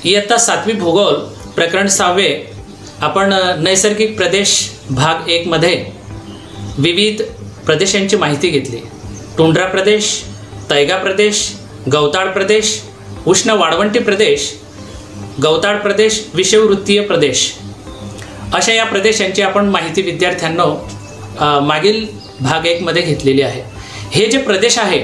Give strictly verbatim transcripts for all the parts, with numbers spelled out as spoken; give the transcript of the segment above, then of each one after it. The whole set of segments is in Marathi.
इयत्ता सातवी भूगोल प्रकरण सहावे आपण नैसर्गिक प्रदेश भाग एक मध्ये विविध प्रदेशांची माहिती घेतली। टुंड्रा प्रदेश, तैगा प्रदेश, गवताळ प्रदेश, उष्ण वाळवंटी प्रदेश, गवताळ प्रदेश, विषुववृत्तीय प्रदेश अशा या प्रदेशांची आपण माहिती विद्यार्थ्यांना मागील भाग एक मध्ये घेतलेली आहे। हे जे प्रदेश आहे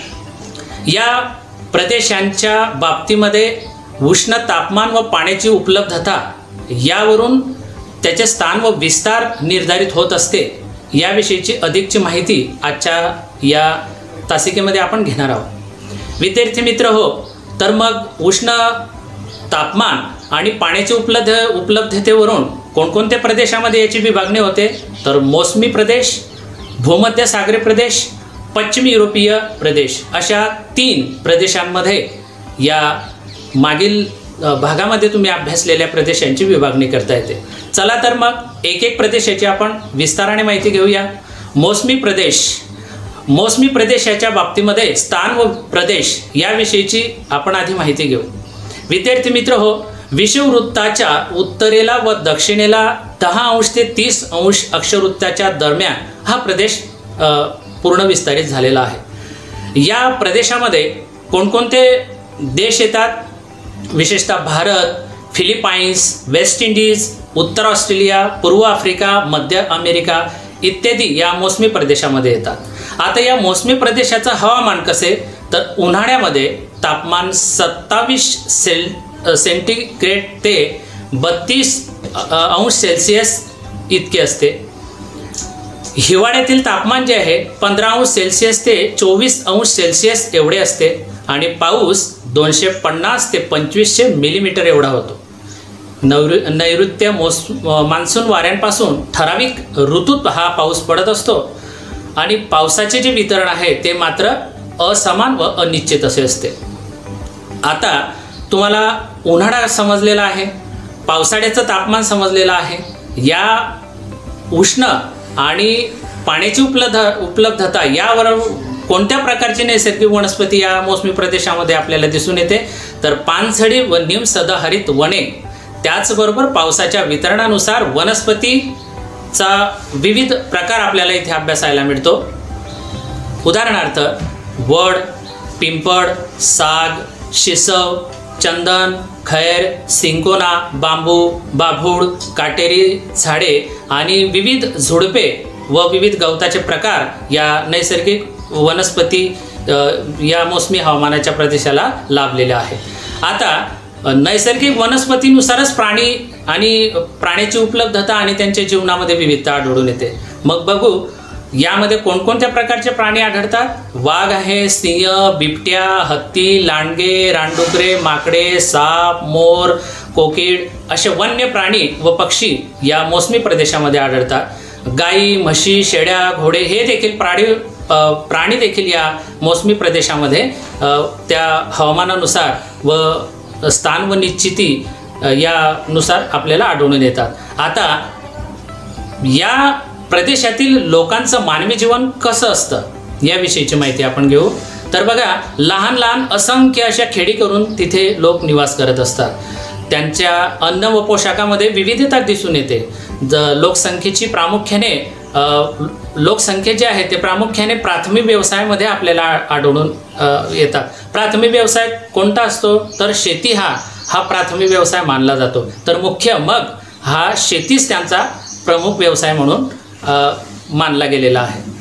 या प्रदेशांच्या बाबतीमध्ये उष्ण तापमान व पाण्याची उपलब्धता यावरून त्याचे स्थान व विस्तार निर्धारित होत असते। याविषयीची अधिकची माहिती आजच्या या तासिकेमध्ये आपण घेणार आहोत। विद्यार्थी मित्र हो, तर मग उष्ण तापमान आणि पाण्याची उपलब्ध उपलब्धतेवरून कोणकोणत्या प्रदेशामध्ये याची विभागणी होते, तर मोसमी प्रदेश, भूमध्यसागरीय प्रदेश, पश्चिमी युरोपीय प्रदेश अशा तीन प्रदेशांमध्ये या मागील भागामध्ये तुम्ही अभ्यासलेल्या प्रदेशांची विभागणी करता येते। चला तर मग एक एक प्रदेशाची आपण विस्ताराने माहिती घेऊया। मोसमी प्रदेश, मोसमी प्रदेशाच्या बाबतीमध्ये स्थान व प्रदेश याविषयीची आपण आधी माहिती घेऊ। विद्यार्थी मित्र हो, विषुववृत्ताच्या उत्तरेला व दक्षिणेला दहा अंश ते तीस अंश अक्षवृत्ताच्या दरम्यान हा प्रदेश पूर्ण विस्तारित झालेला आहे। या प्रदेशामध्ये कोणकोणते देश येतात, विशेषतः भारत, फिलिपाईन्स, वेस्ट इंडिज, उत्तर ऑस्ट्रेलिया, पूर्व आफ्रिका, मध्य अमेरिका इत्यादी या मोसमी प्रदेशामध्ये येतात। आता या मोसमी प्रदेशाचं हवामान कसे, तर उन्हाळ्यामध्ये तापमान सत्तावीस सेल सेंटीग्रेड ते बत्तीस अंश सेल्सिअस इतके असते। हिवाळ्यातील तापमान जे आहे पंधरा अंश सेल्सिअस ते चोवीस अंश सेल्सिअस एवढे असते आणि पाऊस दोनशे पन्नास ते पंचवीसशे मिलीमीटर एवढा होतो। नैऋ नैऋत्य मोस मान्सून वाऱ्यांपासून ठराविक ऋतूत हा पाऊस पडत असतो आणि पावसाचे जे वितरण आहे ते मात्र असमान व अनिश्चित असे असते। आता तुम्हाला उन्हाळा समजलेला आहे, पावसाळ्याचं तापमान समजलेलं आहे। या उष्ण आणि पाण्याची उपलब्ध उपलब्धता यावर कोणत्या प्रकारची नैसर्गिक वनस्पती या मोसमी प्रदेशामध्ये आपल्याला दिसून येते, तर पानझडी व निम सदाहरित वने, त्याचबरोबर पावसाच्या वितरणानुसार वनस्पतीचा विविध प्रकार आपल्याला इथे अभ्यासायला मिळतो। उदाहरणार्थ वड, पिंपळ, साग, शिसव, चंदन, खैर, सिंकोना, बांबू, बाभूळ, काटेरी झाडे आणि विविध झुडपे व विविध गवताचे प्रकार या नैसर्गिक वनस्पती या मोसमी हवामानाच्या प्रदेशाला लाभलेले आहे। आता नैसर्गिक वनस्पतीनुसारच प्राणी आणि प्राण्याची उपलब्धता आणि त्यांच्या जीवनामध्ये विविधता आढळून येते। मग बघू यामध्ये कोणकोणत्या प्रकारचे प्राणी आढळतात। वाघ आहे, सिंह, बिबट्या, हत्ती, लांडगे, रानडुकरे, माकडे, साप, मोर, कोकीळ असे वन्य प्राणी व पक्षी या मोसमी प्रदेशामध्ये आढळतात। गाई, म्हशी, शेळ्या, घोडे हे देखील प्राणी प्राणी देखील या मोसमी प्रदेशामध्ये त्या हवामानानुसार व स्थान व निश्चिती यानुसार आपल्याला आढळून येतात। आता या प्रदेशातील लोकांचं मानवी जीवन कसं असतं याविषयीची माहिती आपण घेऊ। तर बघा, लहान लहान असंख्य अशा खेडी करून तिथे लोक निवास करत असतात। त्यांच्या अन्न व पोशाखामध्ये विविधता दिसून येते। लोकसंख्येची प्रामुख्याने लोकसंख्या जी आहे ते प्रामुख्याने प्राथमिक व्यवसायामध्ये आपल्याला आढळून येतात। प्राथमिक व्यवसाय कोणता असतो, तर शेती हा हा प्राथमिक व्यवसाय मानला जातो। तर मुख्य मग हा शेतीच त्यांचा प्रमुख व्यवसाय म्हणून मानला गेलेला आहे।